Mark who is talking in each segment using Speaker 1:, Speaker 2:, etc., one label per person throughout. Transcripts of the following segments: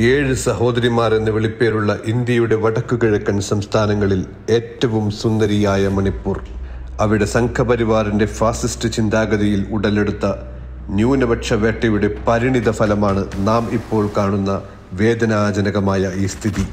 Speaker 1: 7 സഹോദരിമാർ എന്ന് വിളിപ്പേരുള്ള ഇന്ത്യയുടെ വടക്കുകിഴക്കൻ സംസ്ഥാനങ്ങളിൽ ഏറ്റവും സുന്ദരിയായ മണിപ്പൂർ. അവിടെ സംഘപരിവാറിന്റെ ഫാസിസ്റ്റ് ചിന്താഗതിയിൽ ഉടലെടുത്ത ന്യൂനപക്ഷ വേട്ടയുടെ പരിണിത ഫലമാണ് നാം ഇപ്പോൾ കാണുന്ന വേദനാജനകമായ ഈ സ്ഥിതി.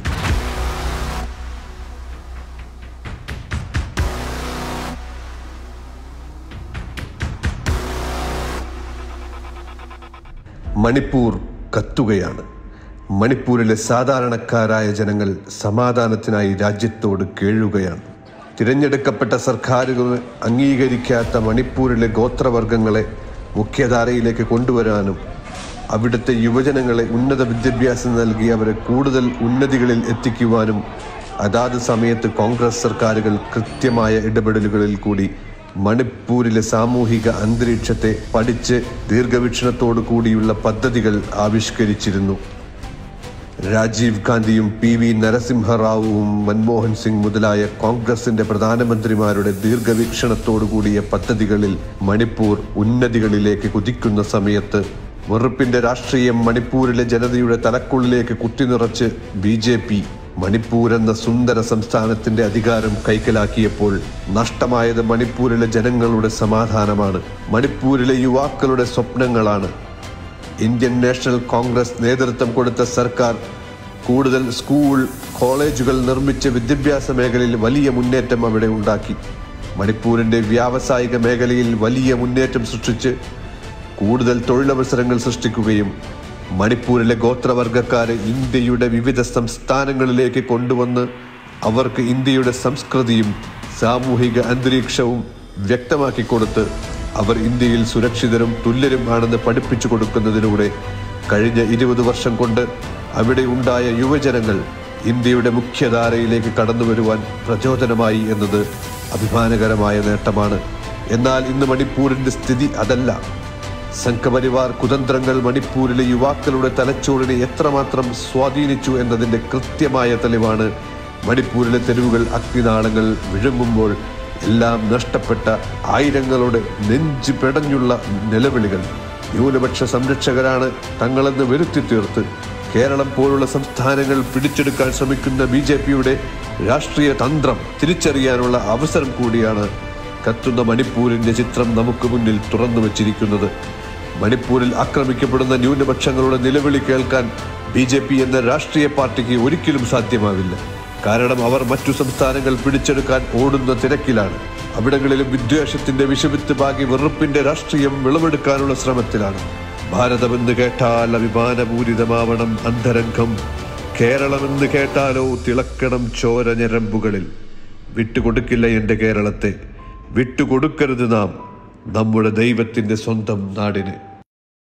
Speaker 1: മണിപ്പൂർ കത്തുകയാണ്. മണിപ്പൂരിലെ സാധാരണക്കാരായ ജനങ്ങൾ സമാധാനത്തിനായി രാജ്യത്തോട് കേഴുകയാണ്. തിരഞ്ഞെടുക്കപ്പെട്ട സർക്കാരുകൾ അംഗീകരിക്കാത്ത മണിപ്പൂരിലെ ഗോത്രവർഗങ്ങളെ മുഖ്യധാരയിലേക്ക് കൊണ്ടുവരാനും അവിടുത്തെ യുവജനങ്ങളെ ഉന്നത വിദ്യാഭ്യാസം നൽകി അവരെ കൂടുതൽ ഉന്നതികളിൽ എത്തിക്കുവാനും അതാത് സമയത്ത് കോൺഗ്രസ് സർക്കാരുകൾ കൃത്യമായ ഇടപെടലുകളിൽ കൂടി മണിപ്പൂരിലെ സാമൂഹിക അന്തരീക്ഷത്തെ പഠിച്ച് ദീർഘവീക്ഷണത്തോടു കൂടിയുള്ള പദ്ധതികൾ ആവിഷ്കരിച്ചിരുന്നു. രാജീവ് ഗാന്ധിയും PV നരസിംഹറാവുവും മൻമോഹൻ സിംഗ് മുതലായ കോൺഗ്രസിന്റെ പ്രധാനമന്ത്രിമാരുടെ ദീർഘവീക്ഷണത്തോടു കൂടിയ പദ്ധതികളിൽ മണിപ്പൂർ ഉന്നതികളിലേക്ക് കുതിക്കുന്ന സമയത്ത് വെറുപ്പിന്റെ രാഷ്ട്രീയം മണിപ്പൂരിലെ ജനതയുടെ തലക്കുള്ളിലേക്ക് കുത്തിനിറച്ച് BJP മണിപ്പൂർ എന്ന സുന്ദര സംസ്ഥാനത്തിന്റെ അധികാരം കൈക്കലാക്കിയപ്പോൾ നഷ്ടമായത് മണിപ്പൂരിലെ ജനങ്ങളുടെ സമാധാനമാണ്, മണിപ്പൂരിലെ യുവാക്കളുടെ സ്വപ്നങ്ങളാണ്. ഇന്ത്യൻ നാഷണൽ കോൺഗ്രസ് നേതൃത്വം കൊടുത്ത സർക്കാർ കൂടുതൽ സ്കൂൾ കോളേജുകൾ നിർമ്മിച്ച് വിദ്യാഭ്യാസ മേഖലയിൽ വലിയ മുന്നേറ്റം അവിടെ ഉണ്ടാക്കി. മണിപ്പൂരിന്റെ വ്യാവസായിക മേഖലയിൽ വലിയ മുന്നേറ്റം സൃഷ്ടിച്ച് കൂടുതൽ തൊഴിലവസരങ്ങൾ സൃഷ്ടിക്കുകയും മണിപ്പൂരിലെ ഗോത്രവർഗക്കാരെ ഇന്ത്യയുടെ വിവിധ സംസ്ഥാനങ്ങളിലേക്ക് കൊണ്ടുവന്ന് അവർക്ക് ഇന്ത്യയുടെ സംസ്കൃതിയും സാമൂഹിക അന്തരീക്ഷവും വ്യക്തമാക്കി കൊടുത്ത് അവർ ഇന്ത്യയിൽ സുരക്ഷിതരും തുല്യരും ആണെന്ന് പഠിപ്പിച്ചു കൊടുക്കുന്നതിലൂടെ കഴിഞ്ഞ 20 വർഷം കൊണ്ട് അവിടെ ഉണ്ടായ യുവജനങ്ങൾ ഇന്ത്യയുടെ മുഖ്യധാരയിലേക്ക് കടന്നു വരുവാൻ പ്രചോദനമായി എന്നത് അഭിമാനകരമായ നേട്ടമാണ്. എന്നാൽ ഇന്ന് മണിപ്പൂരിന്റെ സ്ഥിതി അതല്ല. സംഘപരിവാർ കുതന്ത്രങ്ങൾ മണിപ്പൂരിലെ യുവാക്കളുടെ തലച്ചോറിനെ എത്രമാത്രം സ്വാധീനിച്ചു എന്നതിൻ്റെ കൃത്യമായ തെളിവാണ് മണിപ്പൂരിലെ തെരുവുകൾ അഗ്നിനാളങ്ങൾ വിഴുങ്ങുമ്പോൾ എല്ലാം നഷ്ടപ്പെട്ട ആയിരങ്ങളുടെ നെഞ്ച് പെടഞ്ഞുള്ള നിലവിളികൾ. ന്യൂനപക്ഷ സംരക്ഷകരാണ് തങ്ങളെന്ന് വരുത്തി തീർത്ത് കേരളം പോലുള്ള സംസ്ഥാനങ്ങൾ പിടിച്ചെടുക്കാൻ ശ്രമിക്കുന്ന BJPയുടെ രാഷ്ട്രീയ തന്ത്രം തിരിച്ചറിയാനുള്ള അവസരം കൂടിയാണ് കത്തുന്ന മണിപ്പൂരിന്റെ ചിത്രം നമുക്ക് മുന്നിൽ തുറന്നു വച്ചിരിക്കുന്നത്. മണിപ്പൂരിൽ ആക്രമിക്കപ്പെടുന്ന ന്യൂനപക്ഷങ്ങളുടെ നിലവിളി കേൾക്കാൻ BJP എന്ന രാഷ്ട്രീയ പാർട്ടിക്ക് ഒരിക്കലും സാധ്യമാവില്ല. കാരണം അവർ മറ്റു സംസ്ഥാനങ്ങൾ പിടിച്ചെടുക്കാൻ ഓടുന്ന തിരക്കിലാണ്. അവിടങ്ങളിലും വിദ്വേഷത്തിന്റെ വിഷവിത്ത് പാകി വെറുപ്പിന്റെ രാഷ്ട്രീയം വിളവെടുക്കാനുള്ള ശ്രമത്തിലാണ്. ഭാരതമെന്ന് കേട്ടാൽ അഭിമാനപൂരിതമാവണം അന്തരംഗം, കേരളമെന്ന് കേട്ടാലോ തിളക്കണം ചോര ഞരമ്പുകളിൽ. വിട്ടുകൊടുക്കില്ല എൻ്റെ കേരളത്തെ, വിട്ടുകൊടുക്കരുത് നാം നമ്മുടെ ദൈവത്തിൻ്റെ സ്വന്തം നാടിന്.